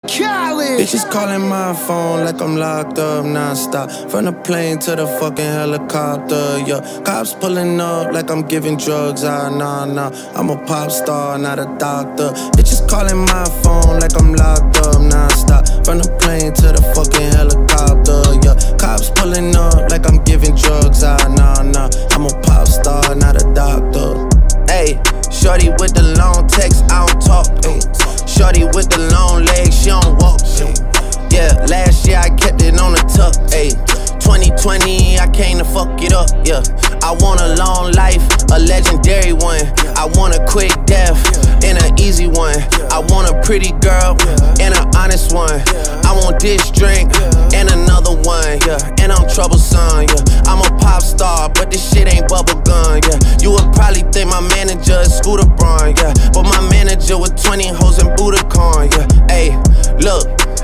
Khaled. Bitches calling my phone like I'm locked up non-stop. From the plane to the fucking helicopter, yeah. Cops pulling up like I'm giving drugs, nah. I'm a pop star, not a doctor. Bitches calling my phone like I'm locked up non-stop. From the plane to the fucking helicopter, yeah. Cops pulling up like I'm giving drugs, nah. I'm a pop star, not a doctor. Ayy, shorty with the long text, I don't talk, ayy. Shorty with the long legs, she don't walk. Yeah, last year I kept it on the tuck. Ayy, 2020 I came to fuck it up. Yeah, I want a long life, a legendary one. I want a quick death and an easy one. I want a pretty girl and an honest one. I want this drink and another one. Yeah, and I'm troublesome. Yeah, I'm a pop star, but this shit ain't bubblegum. Yeah, you would probably think my manager is Scooter Braun. Yeah, but my manager with 20 hoes and Budokan. Yeah, ayy, look.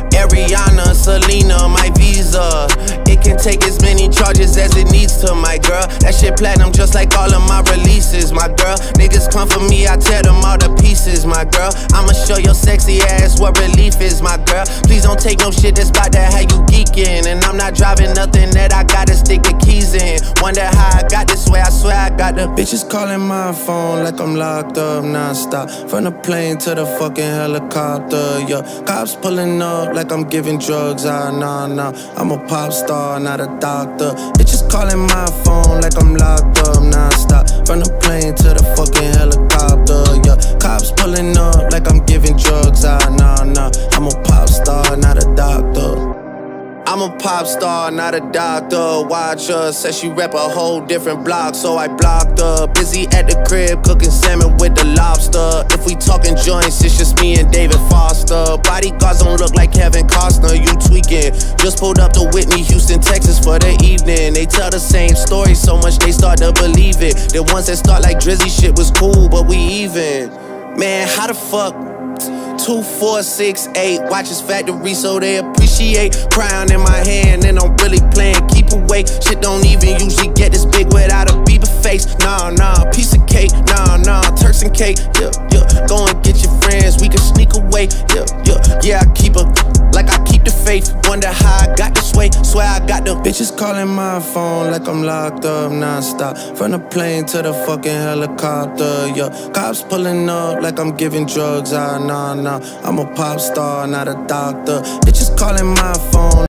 Ariana, Selena, my visa. It can take as many charges as it needs to, my girl. That shit platinum just like all of my releases, my girl. Niggas come for me, I tear them all to pieces, my girl. I'ma show your sexy ass what relief is, my girl. Please don't take no shit that's about to have you geeking. And I'm not driving nothing that I gotta stick the keys in. Wonder how I got this way, I swear I got the bitches calling my phone like I'm locked up non-stop. From the plane to the fucking helicopter, yeah. Cops pulling up like I'm giving drugs, nah. I'm a pop star, not a doctor. Bitches calling my phone like I'm locked up non-stop. From the plane to the fucking helicopter, yeah. Cops pulling up like I'm giving drugs, nah. I'm a pop star, not a doctor. I'm a pop star, not a doctor. Watch her, said she rep a whole different block, so I blocked her. Busy at the crib, cooking salmon with the lobster. If we talking joints, it's just me and David Foster. Bodyguards don't look like Kevin Costner, you tweaking. Just pulled up to Whitney, Houston, Texas for the evening. They tell the same story so much they start to believe it. The ones that start like Drizzy shit was cool, but we even. Man, how the fuck? 2, 4, 6, 8 watches factory so they appreciate. Crown in my hand and I'm really playing keep away. Shit don't even usually get this big without a Bieber face. Nah, piece of cake. Nah, Turks and cake. Yeah. Go and get your friends, we can sneak away. Yeah, I keep her like I keep the faith. Wonder how I got this way, swear I got the bitches calling my phone like I'm locked up non-stop. From the plane to the fucking helicopter, yeah. Cops pulling up like I'm giving drugs, nah. I'm a pop star, not a doctor. Bitches calling my phone